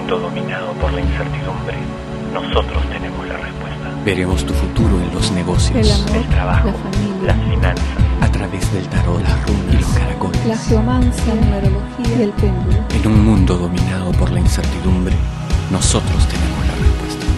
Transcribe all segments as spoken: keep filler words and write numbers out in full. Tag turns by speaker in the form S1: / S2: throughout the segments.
S1: mundo dominado por la incertidumbre, nosotros tenemos la respuesta.
S2: Veremos tu futuro en los negocios,
S3: el amor,
S1: el trabajo,
S3: la familia,
S1: las finanzas,
S2: a través del tarot, las runas y los caracoles.
S3: la geomancia, la numerología y el péndulo.
S2: En un mundo dominado por la incertidumbre, nosotros tenemos la respuesta.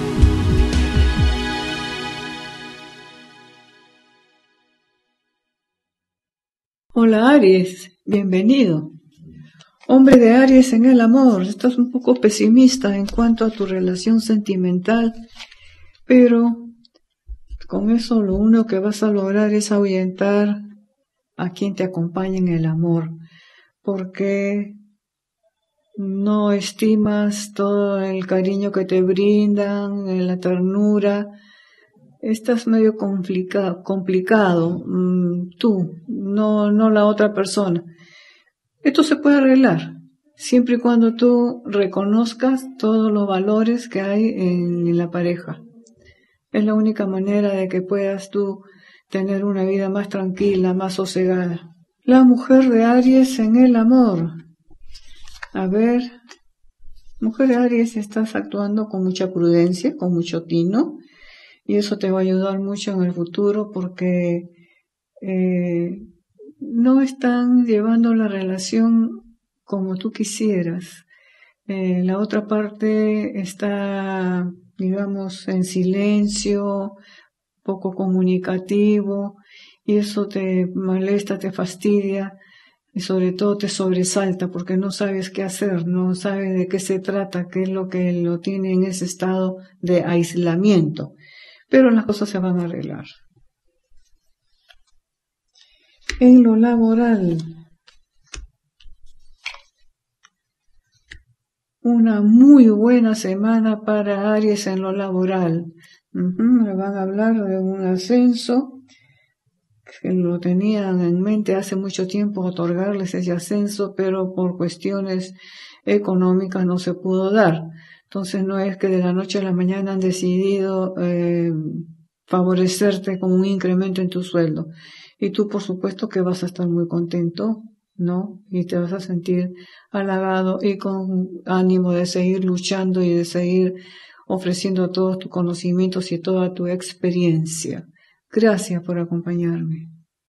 S4: Hola Aries, bienvenido. Hombre de Aries en el amor, estás un poco pesimista en cuanto a tu relación sentimental, pero con eso lo único que vas a lograr es ahuyentar a quien te acompaña en el amor, porque no estimas todo el cariño que te brindan, la ternura. Estás medio complica, complicado, mmm, tú, no, no la otra persona. Esto se puede arreglar, siempre y cuando tú reconozcas todos los valores que hay en, en la pareja. Es la única manera de que puedas tú tener una vida más tranquila, más sosegada. La mujer de Aries en el amor. A ver, mujer de Aries, estás actuando con mucha prudencia, con mucho tino, y eso te va a ayudar mucho en el futuro porque eh, no están llevando la relación como tú quisieras. Eh, la otra parte está, digamos, en silencio, poco comunicativo, y eso te molesta, te fastidia, y sobre todo te sobresalta porque no sabes qué hacer, no sabes de qué se trata, qué es lo que lo tiene en ese estado de aislamiento. Pero las cosas se van a arreglar. En lo laboral, una muy buena semana para Aries en lo laboral. Uh-huh, me van a hablar de un ascenso, que lo tenían en mente hace mucho tiempo otorgarles ese ascenso, pero por cuestiones económicas no se pudo dar. Entonces no es que de la noche a la mañana han decidido eh, favorecerte con un incremento en tu sueldo. Y tú por supuesto que vas a estar muy contento, ¿no? Y te vas a sentir halagado y con ánimo de seguir luchando y de seguir ofreciendo todos tus conocimientos y toda tu experiencia. Gracias por acompañarme.